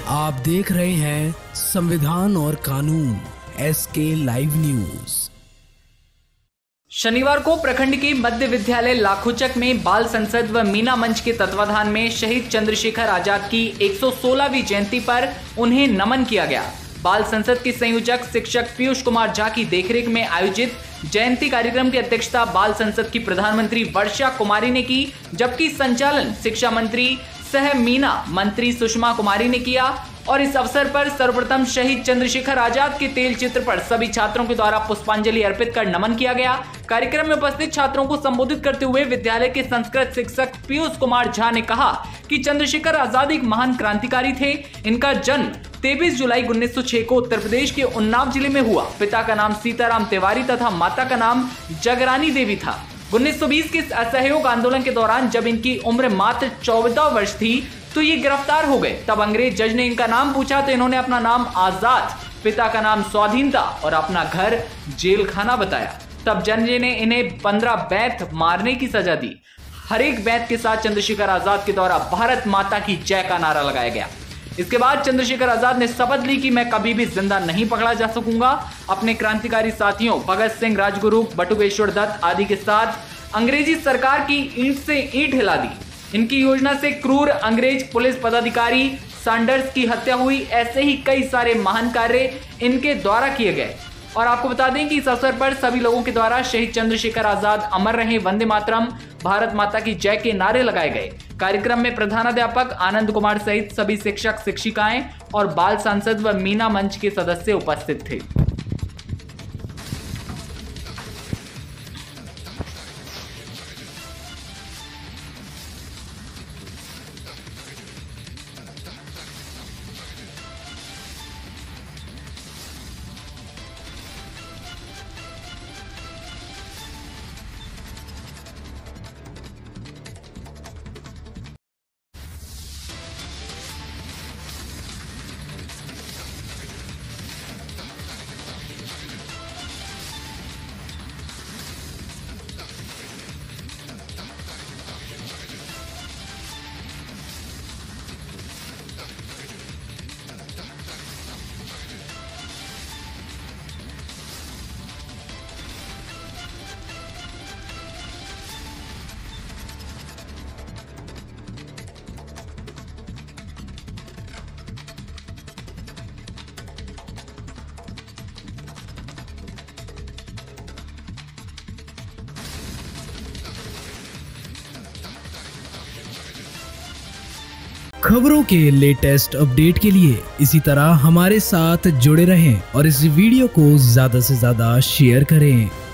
आप देख रहे हैं संविधान और कानून SK लाइव न्यूज। शनिवार को प्रखंड के मध्य विद्यालय लाखोचक में बाल संसद व मीना मंच के तत्वाधान में शहीद चंद्रशेखर आजाद की 116वीं जयंती पर उन्हें नमन किया गया। बाल संसद के संयोजक शिक्षक पीयूष कुमार झा की देखरेख में आयोजित जयंती कार्यक्रम की अध्यक्षता बाल संसद की प्रधानमंत्री वर्षा कुमारी ने की, जबकि संचालन शिक्षा मंत्री सह मीना मंत्री सुषमा कुमारी ने किया। और इस अवसर पर सर्वप्रथम शहीद चंद्रशेखर आजाद के तेल चित्र पर सभी छात्रों के द्वारा पुष्पांजलि अर्पित कर नमन किया गया। कार्यक्रम में उपस्थित छात्रों को संबोधित करते हुए विद्यालय के संस्कृत शिक्षक पीयूष कुमार झा ने कहा कि चंद्रशेखर आजाद एक महान क्रांतिकारी थे। इनका जन्म 23 जुलाई 1906 को उत्तर प्रदेश के उन्नाव जिले में हुआ। पिता का नाम सीताराम तिवारी तथा माता का नाम जगरानी देवी था। 1920 के असहयोग आंदोलन के दौरान जब इनकी उम्र मात्र 14 वर्ष थी तो ये गिरफ्तार हो गए। तब अंग्रेज जज ने इनका नाम पूछा तो इन्होंने अपना नाम आजाद, पिता का नाम स्वाधीनता और अपना घर जेल खाना बताया। तब जज ने इन्हें 15 बैत मारने की सजा दी। हर एक बैत के साथ चंद्रशेखर आजाद के द्वारा भारत माता की जय का नारा लगाया गया। इसके बाद चंद्रशेखर आजाद ने शपथ ली कि मैं कभी भी जिंदा नहीं पकड़ा जा सकूंगा। अपने क्रांतिकारी साथियों भगत सिंह, राजगुरु, बटुकेश्वर दत्त आदि के साथ अंग्रेजी सरकार की ईंट से ईंट हिला दी। इनकी योजना से क्रूर अंग्रेज पुलिस पदाधिकारी सैंडर्स की हत्या हुई। ऐसे ही कई सारे महान कार्य इनके द्वारा किए गए। और आपको बता दें कि इस अवसर पर सभी लोगों के द्वारा शहीद चंद्रशेखर आजाद अमर रहे, वंदे मातरम, भारत माता की जय के नारे लगाए गए। कार्यक्रम में प्रधानाध्यापक आनंद कुमार सहित सभी शिक्षक, शिक्षिकाएं और बाल सांसद व मीना मंच के सदस्य उपस्थित थे। खबरों के लेटेस्ट अपडेट के लिए इसी तरह हमारे साथ जुड़े रहें और इस वीडियो को ज्यादा से ज्यादा शेयर करें।